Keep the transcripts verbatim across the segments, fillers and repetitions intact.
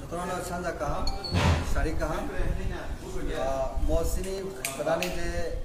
Corona Sanja Kaha, Sharikaha, Mosini, Kadani de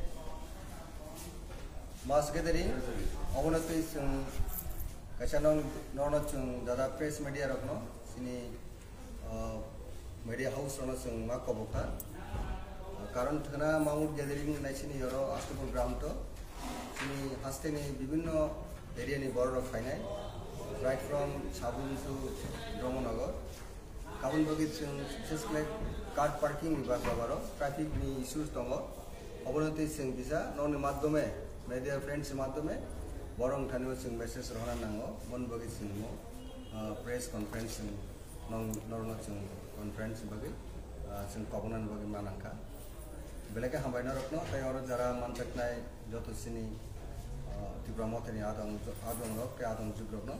Mass Gathering, Ovonatis, Kashanon, Nornochung, Dada Press Media Rokno, Sini Media House Ronosung Makoboka, Current Hana Mount Gathering Nation Euro, Astapur Gramto, Sini Hastini Bibino, area in border of Finite, right from Sabun to Dromonagar. Kabun bagi just like car parking vibag babaro traffic ni issues tongo obonoti sing bisa non madhyome media friends madhyome borong thanio sing message rohana nango mon bagi sing mo press conference sing non normal sing conference bagi sing kabunan bagi manangka belaka hambaina rokno tai oro jara mantak nai joto sini tibramotheni adong adong rok ke adong jugrokno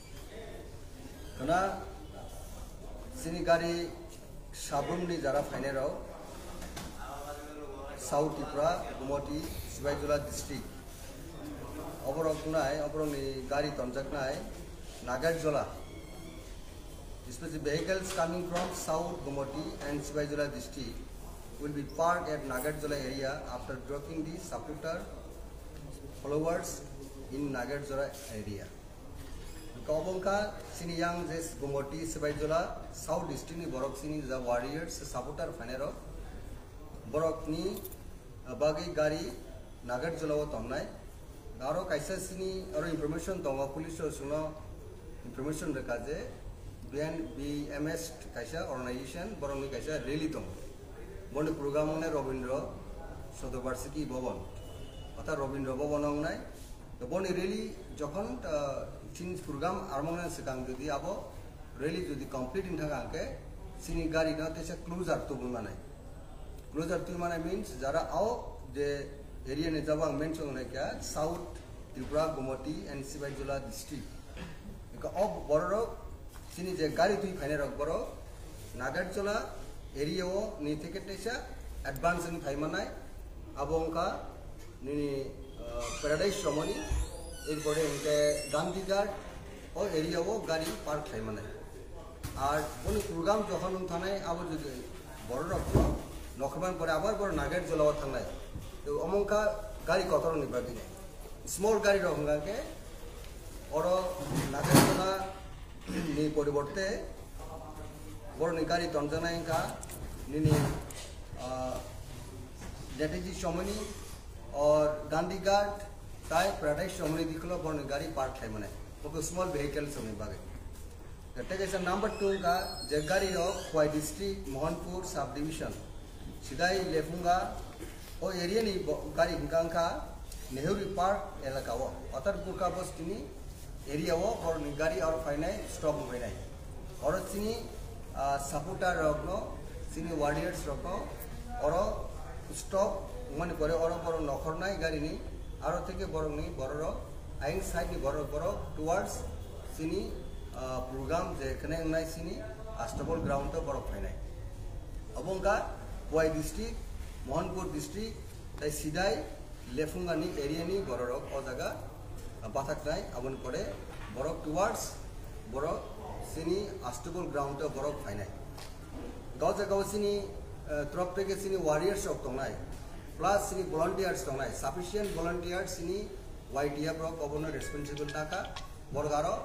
kana Sini gari sabun ni jara fainero South Tripura, Gumoti, Sivaijula district. Oborok nai, oborok ni gari tonjak nai Nagarjula. Especially vehicles coming from South Gumoti and Sivaijula district will be parked at Nagarjula area after dropping the supporter followers in Nagarjula area. Kabonka sini yang jes Gumoti Sivaijula South district ni borok sini the warriors supporter fanero borok ni bagi gari Nagarjula wo tongnai garo kaisa sini aro information tonga police suno information rekaje B M S kaisa organization borok ni kaisa rally tong boni program ne Robindro Sodobarsiki Bhavan ata Robindro Bhavan nai boni rally jokhon Sini program armongan sekang jadi abo rally jadi complete in thang ke sini gari na tesa closer to mana closer to mana means jara ao je area ne jabang mention ne kya South Tripura Gumoti and Sivaijula district eka ob bororo sini je gari tui phane rok boro Nagarjula area o ni theke tesa advance ni phai manai abongka ni paradise romani এরপরে এতে গান্ধীঘাট ও area ও গাড়ি park হয় মানে আর কোন programme যখন থানায় আবার যদি বড় রক্ত নখবান করে আবার বড় নাগারজলা থানায় তো অমঙ্কা গাড়ি কত নিবাদি নেই স্মল গাড়ি রঙাকে বড় নাগারজলা নি পরিবর্তে বড় নি গাড়ি তঞ্জনাইকা নিনি নেতাজি সমনি और गांधीघाट ताई प्राइवेट शोमनी दिखलो बन गाड़ी पार्क है मने वो स्मॉल व्हीकल्स होने बागे गट्टे जैसा नंबर टू का जगारी of Khowai district Mohanpur subdivision सिदाई लेफुंगा O area नी गाड़ी हिंगा का नेहरू पार्क एलाका वो अतरपुर का बस तिनी एरिया वो और गाड़ी और फाइनाइ स्टॉप हुए नहीं और तिनी सपोर्टर रखनो तिनी वारियर्स रखनो और स्टॉप मन करे और बरो नखर नाई गाड़ी नी आरो থেকে বড় নি বড় আইন সাইড নি বড় বড় টুয়ার্ডস সিনি প্রোগ্রাম যে এখানে নাই সিনি আস্তাবল গ্রাউন্ড তো বড় ফাইনাই অবঙ্কা ওয়াই ডিস্ট্রিক্ট মোহনপুর ডিস্ট্রিক্ট তাই সিদাই লেফুঙ্গানি এরিয়া নি বড় রক ও জায়গা বাথাক নাই আবন পড়ে বড় টুয়ার্ডস বড় সিনি আস্তাবল গ্রাউন্ড তো বড় ফাইনাই গাও জায়গা সিনি ত্রপ থেকে সিনি ওয়ারিয়ার্স অফ তংনাই plus ini volunteers tongnai sufficient volunteers ini Y D F rok obono responsible taka borgaro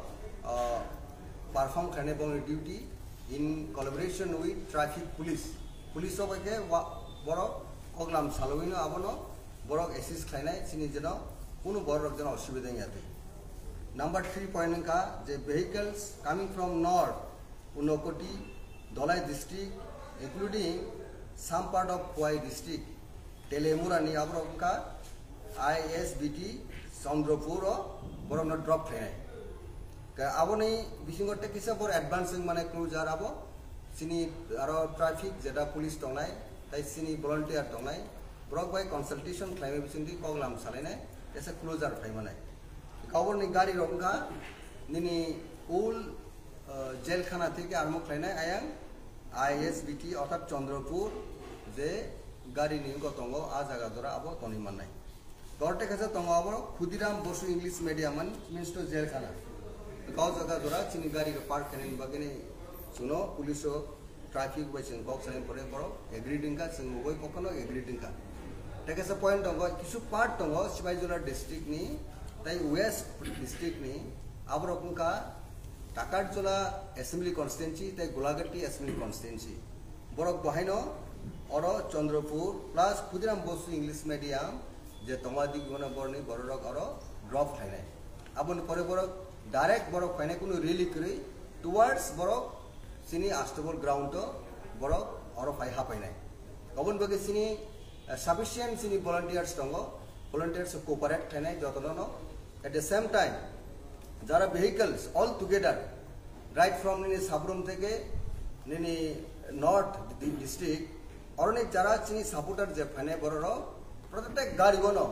perform khane bong duty in collaboration with traffic police police obake boro oglam salowino abono borok assist khainai sini jeno kono borok jeno osubidha yate number three point ka je vehicles coming from north Unokoti Dholai district including some part of Powai district Telemurani Abroka, I S B T, Chandropur, Borona drop train. Aboni, Bishingo Tekisa for advancing Mana Cruise Arabo, Sini Aro traffic, Zeta police tonai, Tai Sini volunteer tonai, brought by consultation, climate vicinity, Koglam Salene, as a closer Famane. Kawani Gari Ronga, Nini Ul Jelkhana Thike Armo Klane, I am I S B T, Otak Chandropur, they गाड़ी निंगो तंगो आ जगह दरा अब तोनी मन्नाई गौरटे कैसे तंगो अब Khudiram Basu English medium मन means तो जेल खाना गाँव जगह दरा चिनी गाड़ी का पार्क करने बगने सुनो police traffic by sing box and pore boro agreeing ka sing ugoi pokono agreeing ka take as a point tongo kisu part tongo Sibaijula district ni tai west district ni abrokun ka Takatjola assembly constituency tai Golagati assembly constituency borok bohaino oro Chandrapur plus Khudiram Bosu English medium je tomadi gona borni borok oro drop thainai abon pore borok direct borok phainai kuno really kri towards borok sini astable ground to borok oro phai hapainai abon bage sini sufficient sini volunteers tongo volunteers cooperate thainai jotono at the same time jara vehicles all together right from nini sabrum theke nini north district অনেক যারা চিনি supporter যে ফানে বড় প্রত্যেক গাড়ি বনো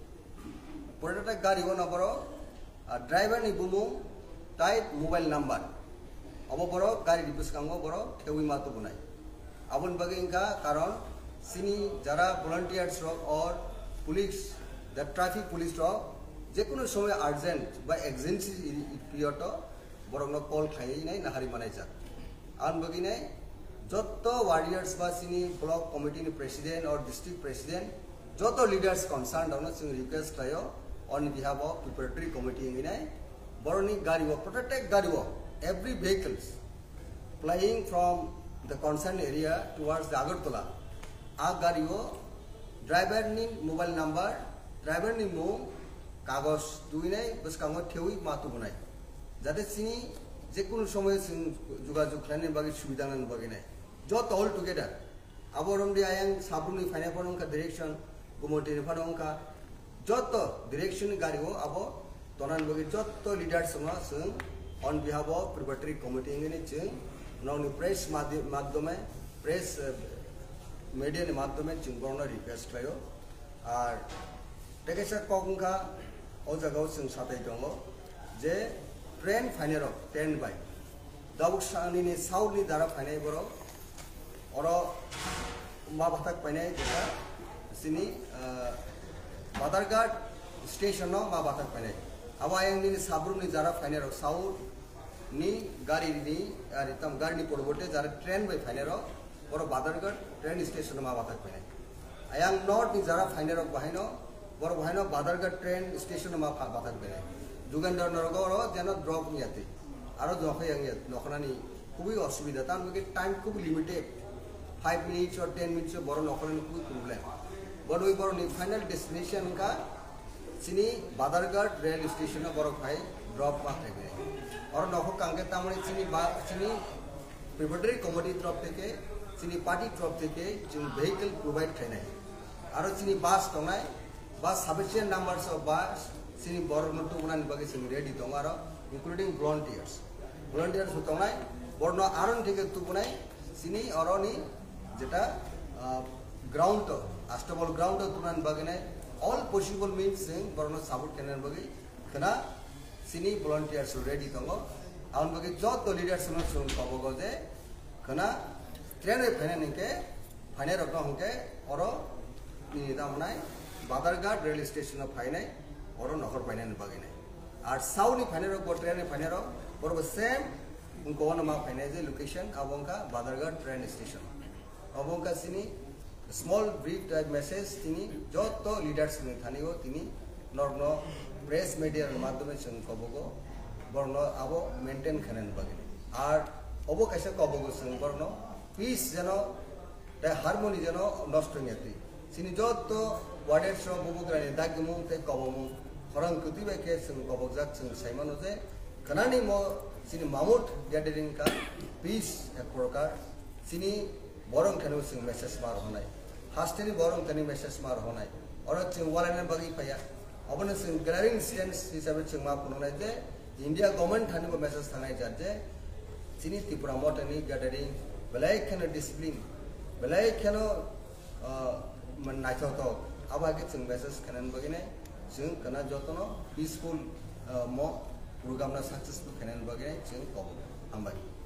প্রত্যেক গাড়ি বনো বড় ড্রাইভার নি বুমু টাইপ মোবাইল নাম্বার অব বড় গাড়ি ডিপুসকাঙ্গ বড় থেউই মাতো বুনাই আবন বাগে ইনকা কারণ চিনি যারা ভলান্টিয়ার্স রক অর পুলিশ দ্য ট্রাফিক পুলিশ রক যে কোনো সময় আর্জেন্ট বা এক্সেন্সি পিরিয়ড বড় কল খাই নাই নাহারি মানাই যাক আন বাগি নাই Joto warriors ba sini block committee ni president or district president joto leaders concerned ono sing request tayo on behalf of preparatory committee ngi nai boroni gari wo protect gari wo every vehicles flying from the concerned area towards the Agartala a gari wo driver ni mobile number driver ni mo kagos dui nai baskango theui matu bunai jate sini je kono somoy sing jogajog khane bagi subidha nan bagi nai Jot all together. Aborom di ayang sabruni fine panong ka direction, gumonti panong ka. Jot direction gari wo abo tonan bagi jot leaders semua sung on behalf of preparatory committee ini ceng noni press madhyame press media ni madhyame ceng borno request kayo. Ar tekesa kong ka o jagao sung satai tongo je train fine ro train by. Dabuk sani ni saud ni dara fine boro. Oro ma batak paine jeta sini Badarghat station no ma batak paine aba yang ni sabrum ni jara paine ro south ni gari ni ari tam gari ni porbote jara train by paine ro oro Badarghat train station ma batak paine ayang north ni jara paine ro bahaino boro bahaino Badarghat train station ma batak paine Jugandhar Nagar ro jeno drop ni ati aro jokhe yang yat nokhana ni খুবই অসুবিধা তার মধ্যে time খুব limited five minutes or ten minutes से बड़ो नौकरी में कोई प्रॉब्लम बड़ो ही बड़ो नहीं फाइनल डेस्टिनेशन का सिनी बादरघाट रेल स्टेशन में बड़ो खाई ड्रॉप मारते गए और नौकर कांगे तामने सिनी बा सिनी प्रिपरेटरी कमिटी ड्रॉप थे के सिनी पार्टी ड्रॉप थे के जिन व्हीकल प्रोवाइड थे नहीं और सिनी बस तो नहीं बस sufficient numbers of bus सिनी बड़ो नोटो बनाने बगे सिनी रेडी तो हमारा including volunteers volunteers होता नहीं बड़ो आरन थे के तू बनाए सिनी और नहीं যেটা গ্রাউন্ড তো আস্টেবল গ্রাউন্ড তো তুরান বাগিনে অল পসিবল মিনস সিং বরনো সাপোর্ট কেনার বাগি কেনা সিনি ভলান্টিয়ার্স রেডি দঙ্গ আউন বাগি যত লিডার্স নো সুন কবগো যে কেনা ট্রেনে ফেনে নিকে ফাইনে রকম হকে অর নি দামনাই বাদারঘাট রেল স্টেশন ফাইনাই অর নহর ফাইনাই বাগিনে আর সাউনি ফাইনে রক ট্রেনে ফাইনে রক বরব সেম उनको नमा फाइने जे लोकेशन अबोंका बादरघाट ट्रेन स्टेशन अबोंका सिनी स्मॉल ब्रीफ टाइप मैसेज तिनी जतो लीडर्स नि थानिगो तिनी नर्नो प्रेस मीडिया माध्यमे जों कबगो बरनो आबो मेंटेन खानेन बागिने आर अबो कैसे कबगो जों बरनो पीस जनो दा हारमोनी जनो नष्ट नियति सिनी जतो वार्डेर सो बुबुग्रानि दागमु ते कबमु खरं कुतिबे के जों कबगजाक जों साइमानो जे कनानि मो सिनी मामुट गैदरिंग का पीस एक प्रकार सिनी बरं थनु सिंग मेसेज मार होनाय हास्टेनि बरं थनि मेसेज मार होनाय और सिंग वालाने बगी फया अबन सिंग ग्रेविंग स्टेन्स हिसाबै सिंग मा फुननाय जे इंडिया गवर्नमेंट थनि को मेसेज थानाय जाजे सिनी त्रिपुरा मटनि गैदरिंग बेलाय खनो डिसिप्लिन बेलाय खनो मन नायथो तो आबागे सिंग मेसेज खनन बगिने सिंग कना जतनो पीसफुल मो प्रोग्राम ना सक्सेसफुल खनन बगिने सिंग को हामबाय